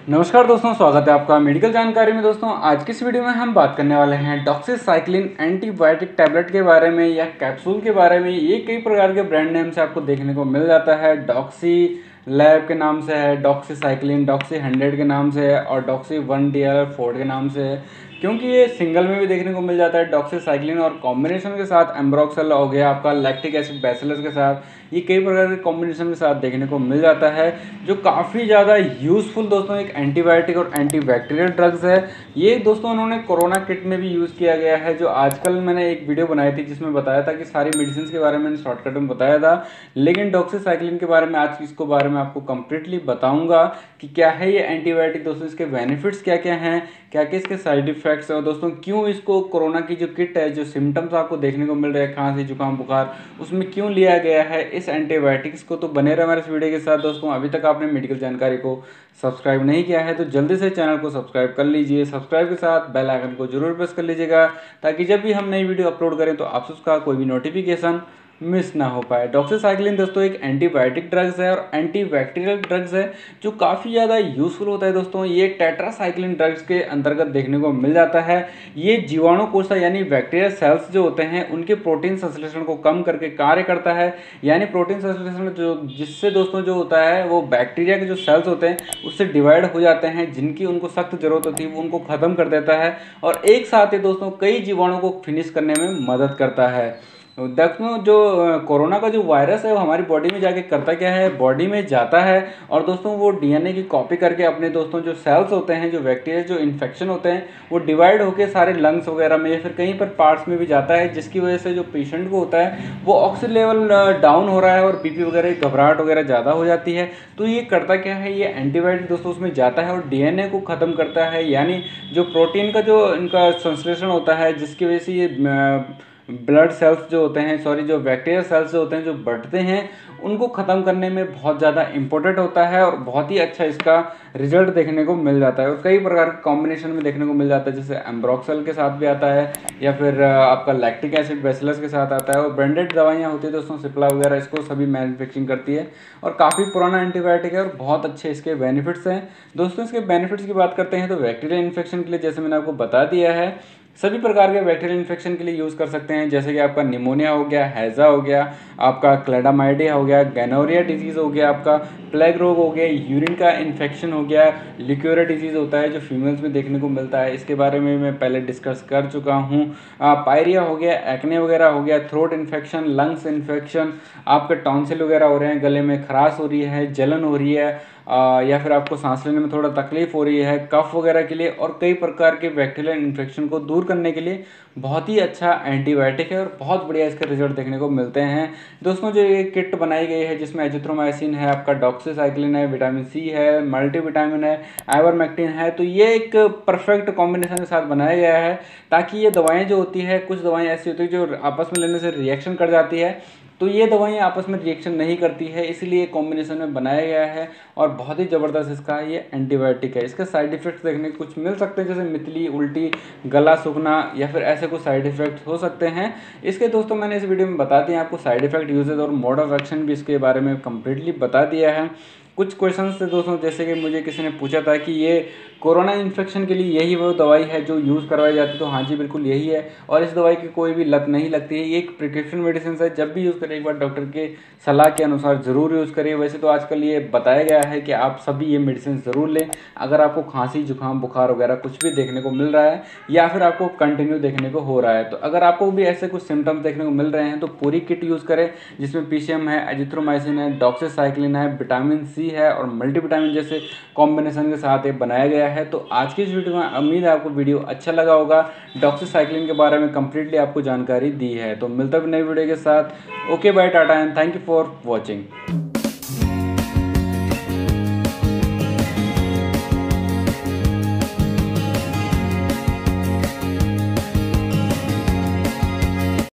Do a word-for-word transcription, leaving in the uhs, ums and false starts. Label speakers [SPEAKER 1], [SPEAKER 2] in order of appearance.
[SPEAKER 1] नमस्कार दोस्तों, स्वागत है आपका मेडिकल जानकारी में। दोस्तों आज की इस वीडियो में हम बात करने वाले हैं डॉक्सीसाइक्लिन एंटीबायोटिक टैबलेट के बारे में या कैप्सूल के बारे में। ये कई प्रकार के ब्रांड नेम से आपको देखने को मिल जाता है। डॉक्सी लैब के नाम से है, डॉक्सीसाइक्लिन, डॉक्सी हंड्रेड के नाम से है और doxy one D R forte के नाम से है। क्योंकि ये सिंगल में भी देखने को मिल जाता है डॉक्सीसाइक्लिन, और कॉम्बिनेशन के साथ एम्ब्रोक्सल हो गया आपका, लैक्टिक एसिड बैसिलस के साथ, ये कई प्रकार के कॉम्बिनेशन के साथ देखने को मिल जाता है, जो काफ़ी ज़्यादा यूज़फुल दोस्तों एक एंटीबायोटिक और एंटीबैक्टीरियल ड्रग्स है। ये दोस्तों उन्होंने कोरोना किट में भी यूज़ किया गया है। जो आजकल मैंने एक वीडियो बनाई थी जिसमें बताया था कि सारी मेडिसिन के बारे में शॉर्टकट में बताया था, लेकिन डॉक्सीसाइक्लिन के बारे में आज इसको बारे में आपको कंप्लीटली बताऊंगा कि क्या है ये एंटीबायोटिक दोस्तों, इसके बेनिफिट्स क्या क्या हैं, क्या क्या इसके साइड इफेक्ट्स हैं, और दोस्तों क्यों इसको कोरोना की जो किट है, जो सिम्टम्स आपको देखने को मिल रहे हैं, खांसी जुकाम बुखार, उसमें क्यों लिया गया है इस एंटीबायोटिक्स को। तो बने रहे हमारे इस वीडियो के साथ। दोस्तों अभी तक आपने मेडिकल जानकारी को सब्सक्राइब नहीं किया है तो जल्दी से चैनल को सब्सक्राइब कर लीजिए। सब्सक्राइब के साथ बेल आइकन को जरूर प्रेस कर लीजिएगा, ताकि जब भी हम नई वीडियो अपलोड करें तो आपसे उसका कोई भी नोटिफिकेशन मिस ना हो पाए। डॉक्सीसाइक्लिन दोस्तों एक एंटीबायोटिक ड्रग्स है और एंटीबैक्टीरियल ड्रग्स है, जो काफ़ी ज़्यादा यूज़फुल होता है दोस्तों। ये टेट्रासाइक्लिन ड्रग्स के अंतर्गत देखने को मिल जाता है। ये जीवाणु कोशिका यानी बैक्टीरिया सेल्स जो होते हैं उनके प्रोटीन संश्लेषण को कम करके कार्य करता है। यानी प्रोटीन संश्लेषण जो जिससे दोस्तों जो होता है वो बैक्टीरिया के जो सेल्स होते हैं उससे डिवाइड हो जाते हैं, जिनकी उनको सख्त जरूरत होती है वो उनको ख़त्म कर देता है, और एक साथ ही दोस्तों कई जीवाणु को फिनिश करने में मदद करता है। दोस्तों जो कोरोना का जो वायरस है वो हमारी बॉडी में जाके करता क्या है, बॉडी में जाता है और दोस्तों वो डीएनए की कॉपी करके अपने दोस्तों जो सेल्स होते हैं, जो बैक्टीरिया जो इन्फेक्शन होते हैं, वो डिवाइड होकर सारे लंग्स वगैरह में या फिर कहीं पर पार्ट्स में भी जाता है, जिसकी वजह से जो पेशेंट को होता है वो ऑक्सीजन लेवल डाउन हो रहा है और बीपी वगैरह घबराहट वगैरह ज़्यादा हो जाती है। तो ये करता क्या है, ये एंटीबायोटिक दोस्तों उसमें जाता है और डीएनए को ख़त्म करता है। यानी जो प्रोटीन का जो इनका संश्लेषण होता है, जिसकी वजह से ये ब्लड सेल्स जो होते हैं, सॉरी जो बैक्टीरिया सेल्स जो होते हैं जो बढ़ते हैं, उनको ख़त्म करने में बहुत ज़्यादा इंपॉर्टेंट होता है और बहुत ही अच्छा इसका रिजल्ट देखने को मिल जाता है। और कई प्रकार के कॉम्बिनेशन में देखने को मिल जाता है, जैसे एम्ब्रोक्सल के साथ भी आता है या फिर आपका लैक्टिक एसिड बैसिलस के साथ आता है। और ब्रांडेड दवाइयाँ होती है दोस्तों, सिप्ला वगैरह, इसको सभी मैन्युफैक्चरिंग करती है और काफ़ी पुराना एंटीबायोटिक है और बहुत अच्छे इसके बेनिफिट्स हैं। दोस्तों इसके बेनिफिट्स की बात करते हैं तो बैक्टीरियल इन्फेक्शन के लिए, जैसे मैंने आपको बता दिया है, सभी प्रकार के बैक्टीरियल इन्फेक्शन के लिए यूज़ कर सकते हैं। जैसे कि आपका निमोनिया हो गया, हैज़ा हो गया, आपका क्लेडामाइडिया हो गया, गैनोरिया डिजीज़ हो गया, आपका प्लेग रोग हो गया, यूरिन का इन्फेक्शन हो गया, लिक्योरा डिजीज़ होता है जो फीमेल्स में देखने को मिलता है, इसके बारे में मैं पहले डिस्कस कर चुका हूँ। पायरिया हो गया, एक्ने वगैरह हो गया, थ्रोट इन्फेक्शन, लंग्स इन्फेक्शन, आपके टॉन्सिल वगैरह हो रहे हैं, गले में खराश हो रही है, जलन हो रही है, आ, या फिर आपको सांस लेने में थोड़ा तकलीफ हो रही है, कफ वगैरह के लिए और कई प्रकार के बैक्टीरियल इन्फेक्शन को दूर करने के लिए बहुत ही अच्छा एंटीबायोटिक है और बहुत बढ़िया इसके रिजल्ट देखने को मिलते हैं। दोस्तों जो ये किट बनाई गई है जिसमें एजिथ्रोमाइसिन है, आपका डॉक्सीसाइक्लिन है, विटामिन सी है, मल्टीविटामिन है, आइवरमेक्टिन है, तो ये एक परफेक्ट कॉम्बिनेशन के साथ बनाया गया है, ताकि ये दवाएँ जो होती है, कुछ दवाएँ ऐसी होती है जो आपस में लेने से रिएक्शन कर जाती है, तो ये दवाइयाँ आपस में रिएक्शन नहीं करती है, इसलिए कॉम्बिनेशन में बनाया गया है और बहुत ही ज़बरदस्त इसका ये एंटीबायोटिक है। इसके साइड इफ़ेक्ट्स देखने को कुछ मिल सकते हैं, जैसे मितली, उल्टी, गला सूखना या फिर ऐसे कुछ साइड इफ़ेक्ट्स हो सकते हैं। इसके दोस्तों मैंने इस वीडियो में बता दिया आपको साइड इफ़ेक्ट, यूजेज और मोड ऑफ एक्शन भी इसके बारे में कम्प्लीटली बता दिया है। कुछ क्वेश्चन थे दोस्तों, जैसे कि मुझे किसी ने पूछा था कि ये कोरोना इन्फेक्शन के लिए यही वो दवाई है जो यूज़ करवाई जाती है, तो हाँ जी बिल्कुल यही है, और इस दवाई की कोई भी लत नहीं लगती है। ये एक प्रिकॉशन मेडिसिन है, जब भी यूज़ करें एक बार डॉक्टर के सलाह के अनुसार ज़रूर यूज़ करिए। वैसे तो आजकल ये बताया गया है कि आप सभी ये मेडिसिन ज़रूर लें अगर आपको खांसी जुकाम बुखार वगैरह कुछ भी देखने को मिल रहा है या फिर आपको कंटिन्यू देखने को हो रहा है। तो अगर आपको भी ऐसे कुछ सिम्टम्स देखने को मिल रहे हैं तो पूरी किट यूज़ करें, जिसमें पीसीएम है, एजिथ्रोमाइसिन है, डॉक्सीसाइक्लिन है, विटामिन सी है और मल्टीविटामिन जैसे कॉम्बिनेशन के साथ ये बनाया गया है। तो आज की इस वीडियो में उम्मीद है आपको वीडियो अच्छा लगा होगा, डॉक्सीसाइक्लिन के बारे में कंप्लीटली आपको जानकारी दी है। तो मिलता है नई वीडियो के साथ। Okay bye, tata and thank you for watching.